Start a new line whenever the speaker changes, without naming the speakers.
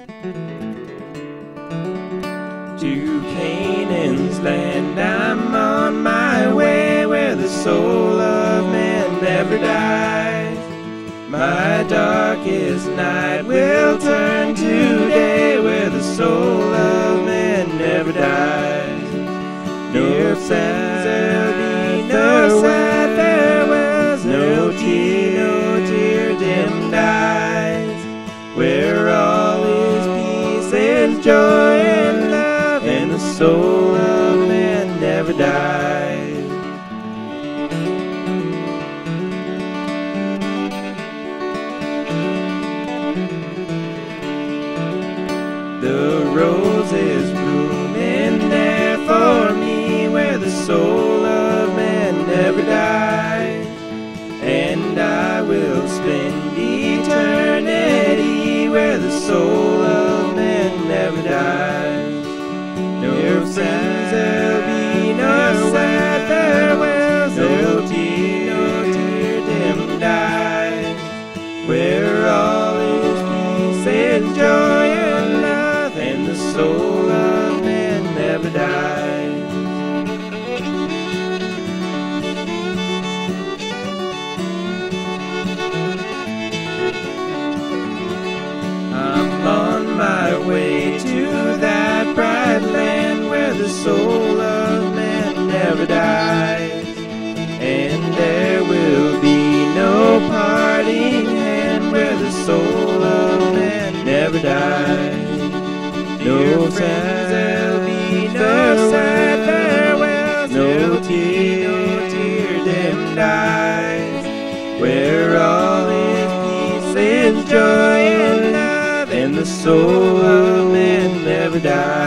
To Canaan's land I'm on my way, where the soul of man never dies. My darkest night will turn to day, where the soul of man never dies. No friends, there'll be no sad farewells, no tear dimmed eyes, where all is peace and joy and love, and the soul of man never dies. The roses blooming there for me, where the soul of man never dies, and I will spend eternity where the soul of man never dies. No friends, there'll be no sad farewells, no tear dimmed eyes, where all is peace and joy and love, and the soul of man never dies. I'm on my way to that bright land where the soul of man never dies, and there will be no parting hand where the soul of man never dies. No friends, there'll be no sad farewells, no tear dimmed eyes, where all is peace and joy and love, and the soul of man never dies.